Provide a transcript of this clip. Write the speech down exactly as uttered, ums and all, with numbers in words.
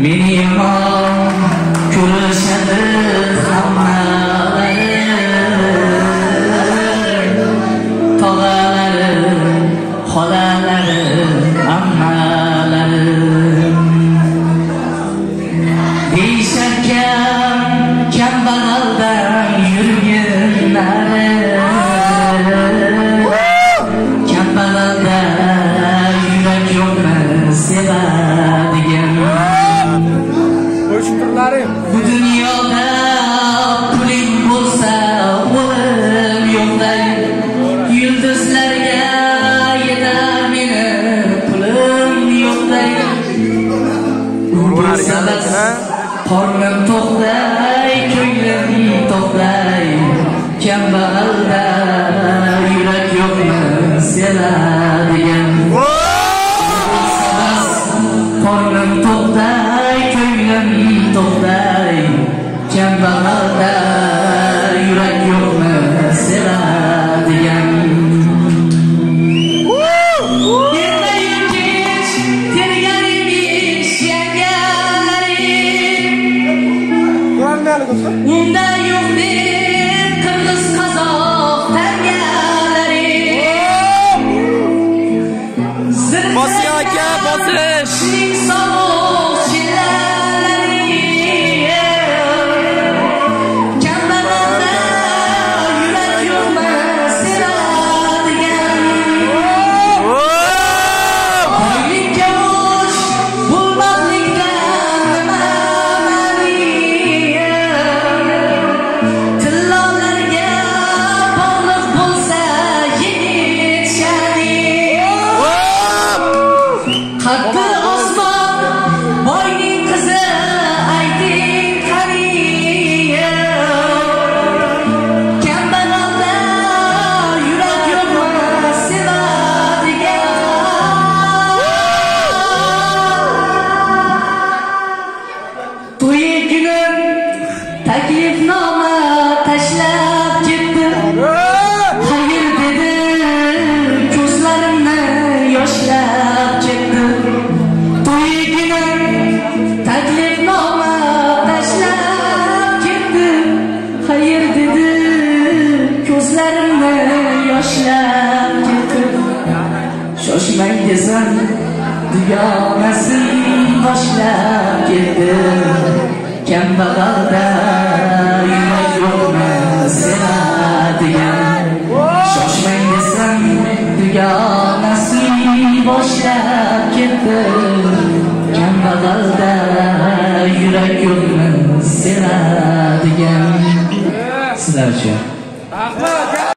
meni yomon ko'rishadi hammalarim, tog'alarim, xolalarim, ammalarim. Deyisharkan kambag'aldan yurginlari, kambag'alda yurak yo'qni sevadigan. Bu dunyoda puling bo'lsa o'lim yo'qday, yulduzlarga yetar meni pulim yo'qday. Qornim to'qday, ko'nglim to'qday, kambag'alda yurak yo'qni sevadigan. Qornim to'qday, ko'nglim to'qday, kambag'alda yurak yo'qni sevadigan. Unda yo'q deb qirg'iz qozoq tangalari, bosiy aka, bosish sovuq chillalari, kambag'alda yurak yo'qmi sevadigan. Boylikka o'ch bo'lmoqlikdan nima ma'ni, tillolarga bog'liq bo'lsa yigit sha'ni. Qaddi osmon boyning qizi ayting qani, kambag'alda yurak yo'qmi sevadigan. To'y kunim taklifnoma tashlab ketdi, hayır dedim ko'zlarimni yoshlab ketdi. To'y kunim taklifnoma tashlab ketdi, hayır dedim ko'zlarimni yoshlab ketdi. Shoshmang desam dugonasi boshlab ketdi, kambag'alda yurak yo'qmi sevadigan. Shoshmang desam dugonasi boshlab ketdi, kambag'alda yurak yo'qmi sevadigan. Sizlar uchun